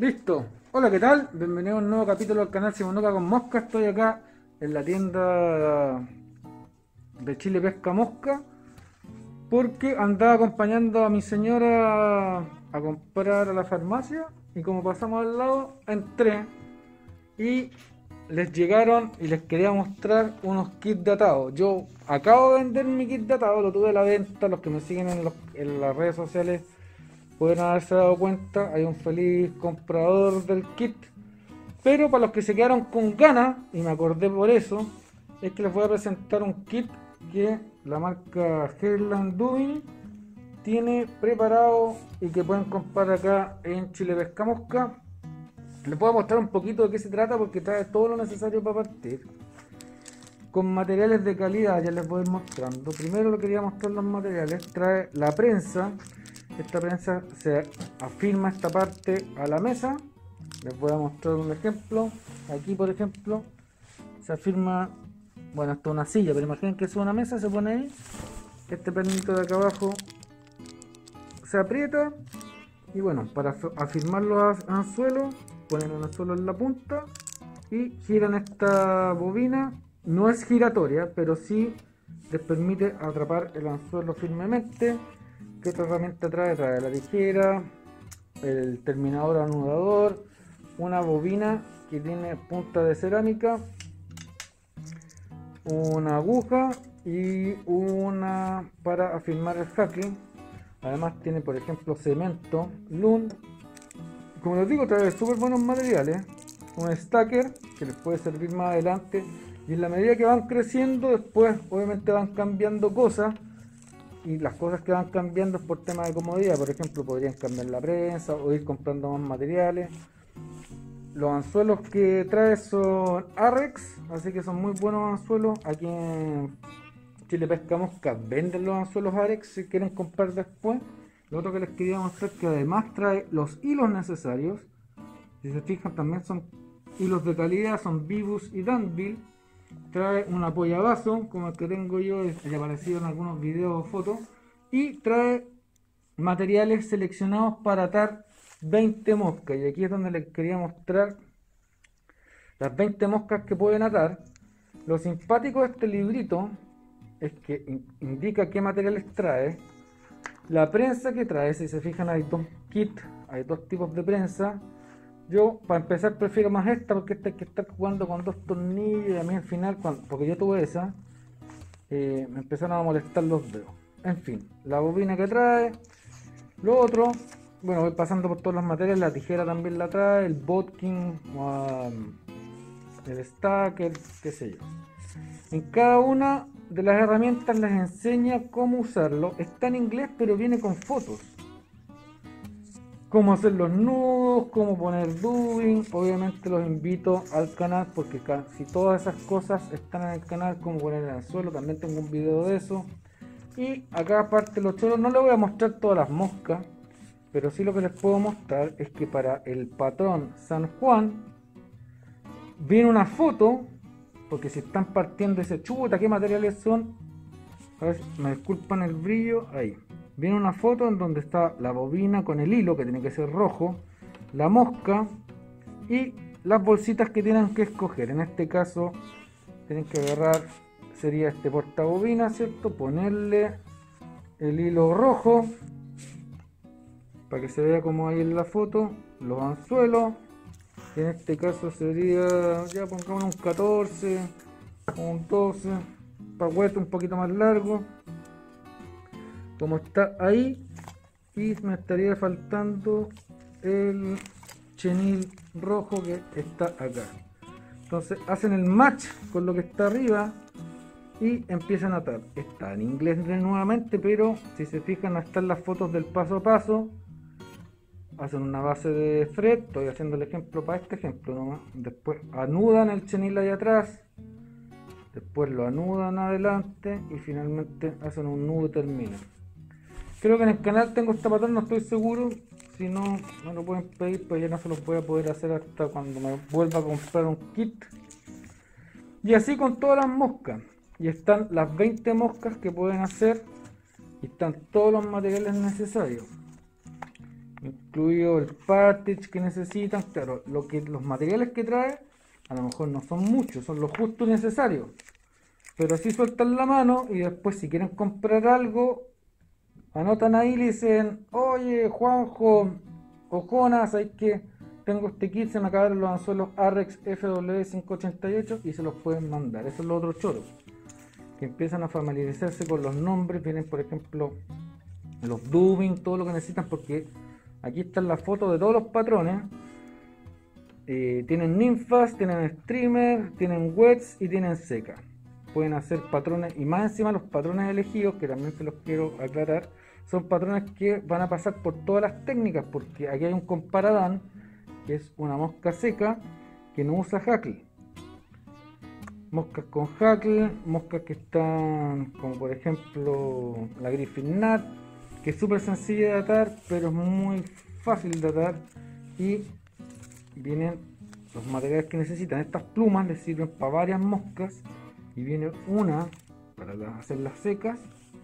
Listo. Hola, ¿qué tal? Bienvenido a un nuevo capítulo del canal Simonuca con Mosca. Estoy acá en la tienda de Chile Pesca Mosca porque andaba acompañando a mi señora a comprar a la farmacia y como pasamos al lado, entré y les llegaron y les quería mostrar unos kits de atado. Yo acabo de vender mi kit de atado, lo tuve a la venta. Los que me siguen en las redes sociales pueden haberse dado cuenta, hay un feliz comprador del kit. Pero para los que se quedaron con ganas, y me acordé por eso, es que les voy a presentar un kit que la marca Heartland Dubin tiene preparado y que pueden comprar acá en Chile Pesca Mosca. Les voy a mostrar un poquito de qué se trata porque trae todo lo necesario para partir. Con materiales de calidad, ya les voy a ir mostrando. Primero le quería mostrar los materiales. Trae la prensa. Esta prensa se afirma esta parte a la mesa. Les voy a mostrar un ejemplo. Aquí, por ejemplo, se afirma, bueno, esto es una silla, pero imaginen que es una mesa, se pone ahí. Este pernito de acá abajo se aprieta. Y bueno, para afirmar los anzuelos, ponen un anzuelo en la punta y giran esta bobina. No es giratoria, pero sí les permite atrapar el anzuelo firmemente. ¿Qué otra herramienta trae? Trae la tijera, el terminador anudador, una bobina que tiene punta de cerámica, una aguja y una para afirmar el jaque. Además tiene, por ejemplo, cemento, lun. Como les digo, trae súper buenos materiales. Un stacker que les puede servir más adelante. Y en la medida que van creciendo, después obviamente van cambiando cosas. Y las cosas que van cambiando es por tema de comodidad. Por ejemplo, podrían cambiar la prensa o ir comprando más materiales. Los anzuelos que trae son Arrex, así que son muy buenos anzuelos. Aquí en Chile Pesca Mosca venden los anzuelos Arex si quieren comprar después. Lo otro que les quería mostrar es que además trae los hilos necesarios. Si se fijan, también son hilos de calidad, son Vibus y Danville. Trae un apoyavaso como el que tengo yo, ya aparecido en algunos videos o fotos. Y trae materiales seleccionados para atar 20 moscas. Y aquí es donde les quería mostrar las 20 moscas que pueden atar. Lo simpático de este librito es que indica qué materiales trae, la prensa que trae. Si se fijan, hay dos kits, hay dos tipos de prensa. Yo para empezar prefiero más esta porque esta hay que estar jugando con dos tornillos y a mí al final, porque yo tuve esa, me empezaron a molestar los dedos. En fin, la bobina que trae, lo otro, bueno, voy pasando por todos los materiales. La tijera también la trae, el bodkin, el stacker, qué sé yo. En cada una de las herramientas les enseña cómo usarlo. Está en inglés, pero viene con fotos. Cómo hacer los nudos, cómo poner dubbing. Obviamente los invito al canal porque casi todas esas cosas están en el canal. Cómo poner el anzuelo, también tengo un video de eso. Y acá aparte los choros, no les voy a mostrar todas las moscas, pero sí lo que les puedo mostrar es que para el patrón San Juan viene una foto, porque si están partiendo ese chuta, ¿qué materiales son? A ver, me disculpan el brillo, ahí. Viene una foto en donde está la bobina con el hilo, que tiene que ser rojo, la mosca y las bolsitas que tienen que escoger. En este caso, tienen que agarrar, sería este portabobina, ¿cierto? Ponerle el hilo rojo, para que se vea como ahí en la foto, los anzuelos. En este caso sería, ya pongamos un 14, un 12, pagüete un poquito más largo, como está ahí. Y me estaría faltando el chenil rojo que está acá. Entonces hacen el match con lo que está arriba y empiezan a atar. Está en inglés nuevamente, pero si se fijan están las fotos del paso a paso. Hacen una base de fret, estoy haciendo el ejemplo para este ejemplo nomás. Después anudan el chenil ahí atrás, después lo anudan adelante y finalmente hacen un nudo y terminan. Creo que en el canal tengo esta patrón, no estoy seguro. Si no, me lo pueden pedir, pues ya no se los voy a poder hacer hasta cuando me vuelva a comprar un kit. Y así con todas las moscas. Y están las 20 moscas que pueden hacer y están todos los materiales necesarios. incluido el cartridge que necesitan. Claro, los materiales que trae a lo mejor no son muchos, son lo justo y necesario, pero así sueltan la mano y después si quieren comprar algo anotan ahí y le dicen: oye Juanjo o Jonas, hay que tengo este kit, se me acabaron los anzuelos Arrex FW588 y se los pueden mandar. Eso es lo otro choro, que empiezan a familiarizarse con los nombres. Vienen por ejemplo los dubbing, todo lo que necesitan, porque aquí están las fotos de todos los patrones. Tienen ninfas, tienen streamer, tienen wets y tienen seca. Pueden hacer patrones, y más encima los patrones elegidos, que también se los quiero aclarar, son patrones que van a pasar por todas las técnicas, porque aquí hay un comparadán, que es una mosca seca que no usa hackle. Moscas con hackle, moscas que están como por ejemplo la Griffin Nut, que es súper sencilla de atar, pero es muy fácil de atar, y vienen los materiales que necesitan. Estas plumas les sirven para varias moscas, y viene una para hacer las secas,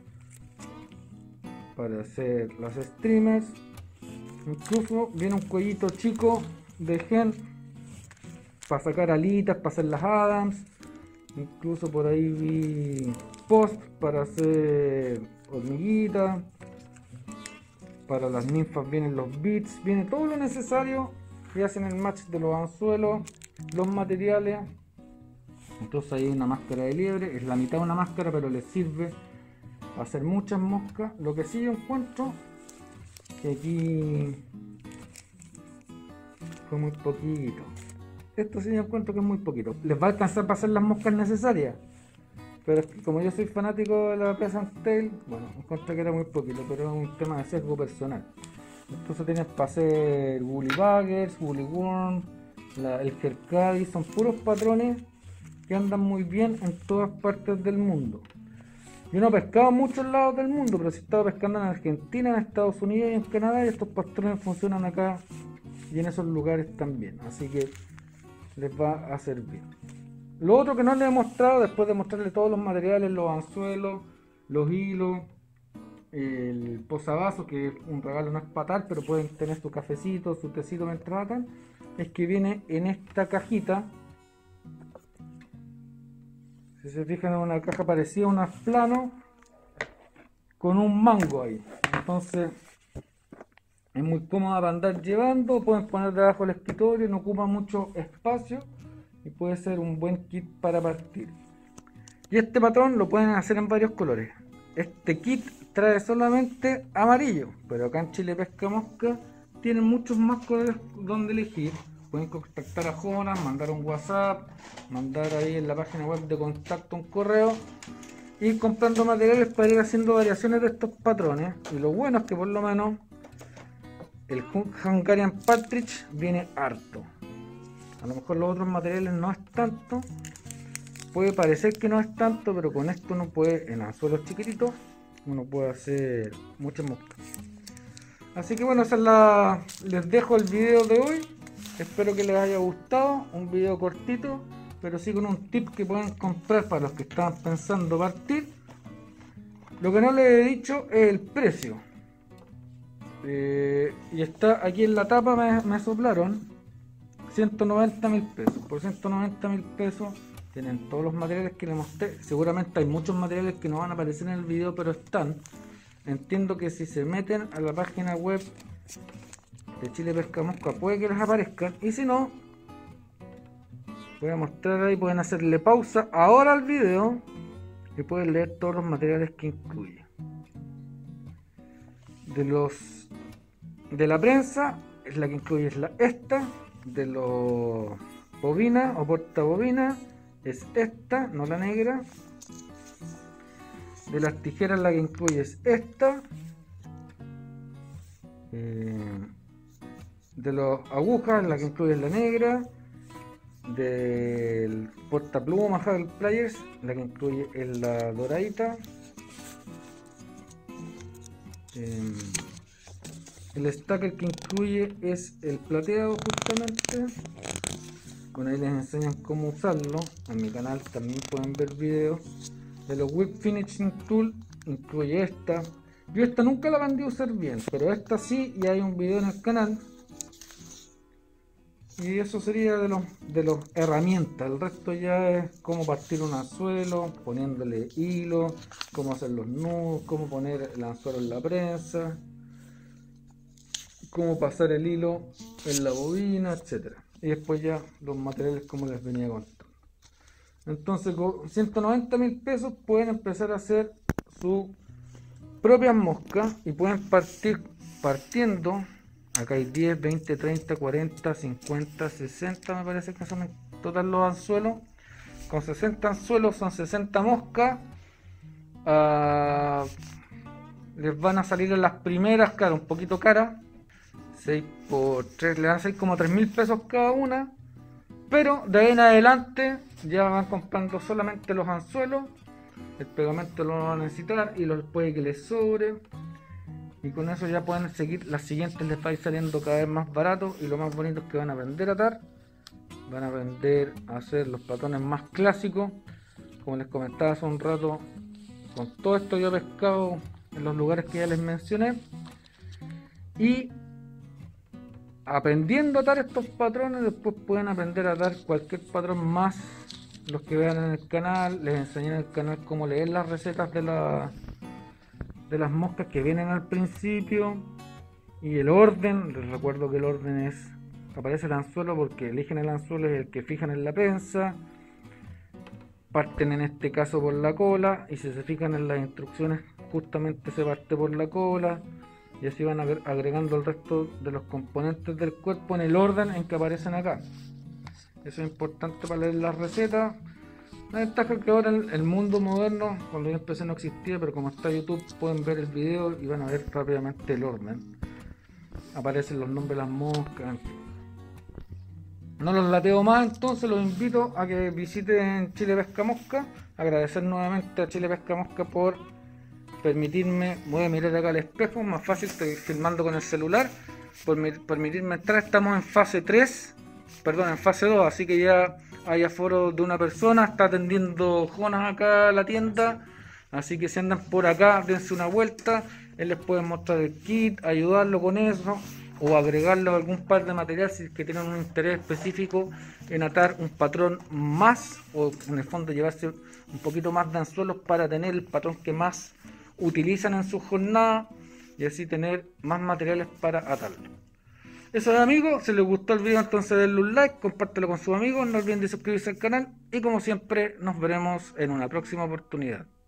para hacer las streamers, incluso viene un cuellito chico de gen para sacar alitas, para hacer las Adams. Incluso por ahí vi post para hacer hormiguitas. Para las ninfas vienen los bits, viene todo lo necesario y hacen el match de los anzuelos, los materiales. Entonces ahí hay una máscara de liebre, es la mitad de una máscara, pero les sirve para hacer muchas moscas. Lo que sí yo encuentro que aquí fue muy poquito. Esto sí yo encuentro que es muy poquito. Les va a alcanzar para hacer las moscas necesarias, pero es que como yo soy fanático de la Peasant Tail, bueno, encontré que era muy poquito, pero es un tema de sesgo personal. Entonces tienes para hacer Woolly Buggers, Woolly Worm, el Hercadi, son puros patrones que andan muy bien en todas partes del mundo. Yo no he pescado en muchos lados del mundo, pero sí he estado pescando en Argentina, en Estados Unidos y en Canadá, y estos patrones funcionan acá y en esos lugares también, así que les va a servir. Lo otro que no les he mostrado, después de mostrarles todos los materiales, los anzuelos, los hilos, el posavasos, que es un regalo, no es patal, pero pueden tener su cafecito, su tecito mientras atan, es que viene en esta cajita. Si se fijan, es una caja parecida a un plano con un mango ahí. Entonces es muy cómoda para andar llevando, pueden poner debajo del escritorio, no ocupa mucho espacio y puede ser un buen kit para partir. Y este patrón lo pueden hacer en varios colores. Este kit trae solamente amarillo, pero acá en Chile Pesca Mosca tienen muchos más colores donde elegir. Pueden contactar a Jonas, mandar un WhatsApp, mandar ahí en la página web de contacto un correo, ir comprando materiales para ir haciendo variaciones de estos patrones. Y lo bueno es que por lo menos el Hungarian Partridge viene harto. A lo mejor los otros materiales no es tanto, puede parecer que no es tanto, pero con esto uno puede, en anzuelos chiquititos, uno puede hacer muchas moscas. Así que bueno, les dejo el video de hoy. Espero que les haya gustado, un video cortito, pero sí con un tip que pueden comprar para los que estaban pensando partir. Lo que no les he dicho es el precio. Y está aquí en la tapa, me soplaron 190.000 pesos. Por 190.000 pesos tienen todos los materiales que les mostré. Seguramente hay muchos materiales que no van a aparecer en el video, pero están. Entiendo que si se meten a la página web de Chile Pesca Mosca puede que les aparezcan, y si no, voy a mostrar ahí, pueden hacerle pausa ahora al video y pueden leer todos los materiales que incluye. De la prensa, es la que incluye es esta. De los bobina o porta bobina es esta, no la negra. De las tijeras la que incluye es esta. De las agujas la que incluye es la negra. Del portaplumas Haggle Pliers la que incluye es la doradita. El stacker que incluye es el plateado justamente. Bueno, ahí les enseñan cómo usarlo. En mi canal también pueden ver videos. De los Whip Finishing Tool incluye esta. Yo esta nunca la aprendí a usar bien, pero esta sí, y hay un video en el canal. Y eso sería de los herramientas. El resto ya es cómo partir un anzuelo, poniéndole hilo, cómo hacer los nudos, cómo poner el anzuelo en la prensa, cómo pasar el hilo en la bobina, etcétera. Y después ya los materiales como les venía contando. Entonces con 190.000 pesos pueden empezar a hacer su propias moscas y pueden partir partiendo. Acá hay 10, 20, 30, 40, 50, 60 me parece que son en total los anzuelos. Con 60 anzuelos son 60 moscas. Les van a salir en las primeras, claro, un poquito caras. 6 por 3, le van a salir como 3.000 pesos cada una. Pero de ahí en adelante ya van comprando solamente los anzuelos. El pegamento lo van a necesitar y los puede que les sobre. Y con eso ya pueden seguir, las siguientes les va a ir saliendo cada vez más barato. Y lo más bonito es que van a aprender a atar. Van a aprender a hacer los patrones más clásicos. Como les comentaba hace un rato, con todo esto yo he pescado en los lugares que ya les mencioné. Y aprendiendo a atar estos patrones, después pueden aprender a atar cualquier patrón más. Los que vean en el canal, les enseñé en el canal cómo leer las recetas de las moscas que vienen al principio y el orden. Les recuerdo que el orden es, aparece el anzuelo porque eligen el anzuelo, es el que fijan en la prensa. Parten en este caso por la cola y si se fijan en las instrucciones justamente se parte por la cola y así van agregando el resto de los componentes del cuerpo en el orden en que aparecen acá. Eso es importante para leer las recetas. La ventaja es que ahora en el mundo moderno, cuando yo empecé no existía, pero como está YouTube pueden ver el video y van a ver rápidamente el orden. Aparecen los nombres de las moscas. No los lateo más, entonces los invito a que visiten Chile Pesca Mosca. Agradecer nuevamente a Chile Pesca Mosca por permitirme, voy a mirar acá al espejo, más fácil, estoy filmando con el celular, por permitirme entrar. Estamos en fase 3, perdón, en fase 2, así que ya hay aforo de una persona, está atendiendo Jonas acá a la tienda, así que si andan por acá, dense una vuelta, él les puede mostrar el kit, ayudarlo con eso, o agregarle algún par de material si es que tienen un interés específico en atar un patrón más, o en el fondo llevarse un poquito más de anzuelos para tener el patrón que más utilizan en su jornada y así tener más materiales para atarlo. Eso es, amigos, si les gustó el video entonces denle un like, compártelo con sus amigos, no olviden de suscribirse al canal y como siempre nos veremos en una próxima oportunidad.